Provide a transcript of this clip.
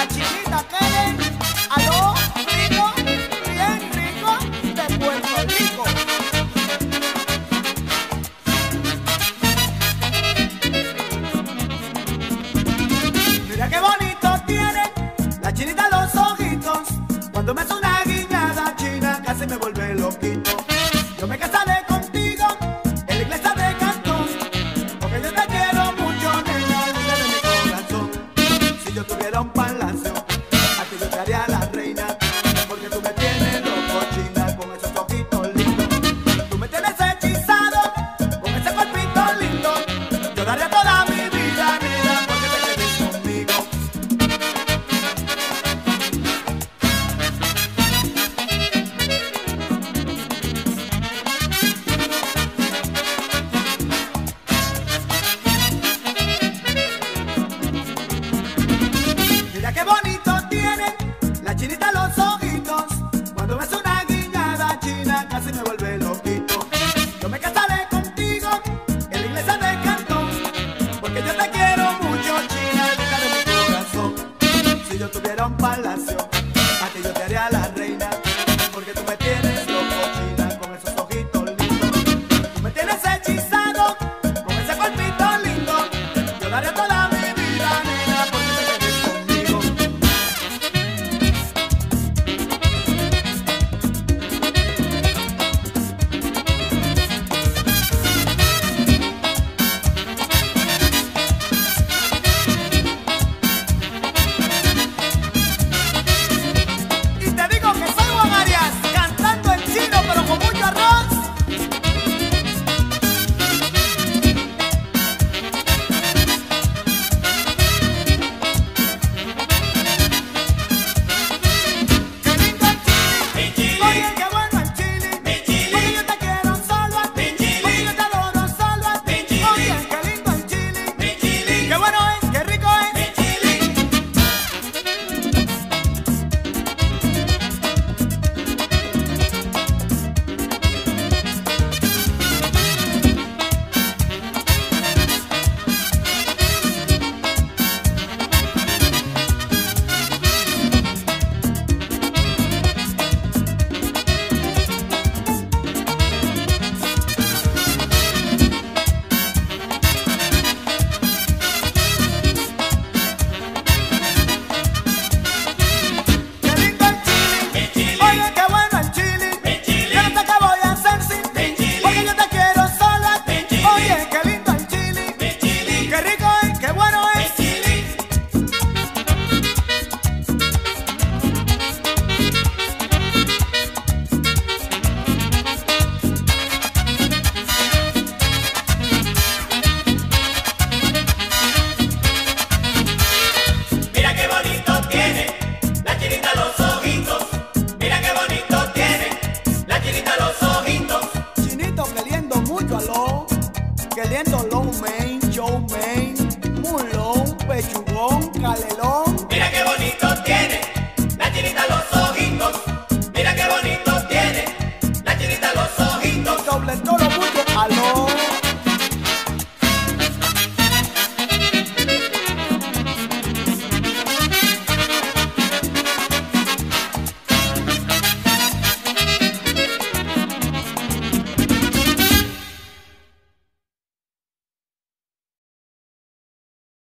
La chinita Keren, aló, rico, bien rico, de Puerto Rico. Mira qué bonito tiene la chinita los ojitos. Cuando me hace una guiñada china casi me vuelve loquito. Yo me casaré contigo en la iglesia de Cantón, porque yo te quiero mucho, nena, linda de mi corazón. Si yo tuviera un palacio, a ti yo te haría la reina, porque tú me tienes loco, china, con esos ojitos lindos. Tú me tienes hechizado con ese cuerpito lindo. Yo daría toda mi vida, nena, porque te quedes conmigo. Mira qué bonito tiene la chinita los ojitos. Cuando me hace una guiñada china casi me vuelve loquito. Yo me casaré contigo en la iglesia de Cantón, porque yo te quiero mucho, china, linda de mi corazón. Si yo tuviera un palacio, a ti yo te haría la reina, porque tú me tienes loco, china, con esos ojitos lindos. Tú me tienes hechizado con ese cuerpito lindo. Yo daría toda mi vida, nena, porque te quedes conmigo. Y te digo que soy Juan Arias, cantando en chino pero con mucho arroz. Qué lindo el chili, oye qué bueno el chili, porque yo te quiero solo a ti, porque yo te adoro solo a ti. Oye qué lindo el chili, qué bueno es, qué rico es. Qué lindo el chili, oye qué bueno el chili, yo no sé qué voy a hacer sin ti, porque yo te quiero solo a ti. Oye qué lindo el chili, qué rico es, qué bueno es. Mira qué bonito tiene la chinita los ojitos. Mira qué bonito tiene la chinita los ojitos. Chinito queriendo mucho aló, queriendo lo main, show main, mulón, pechugón, calelón.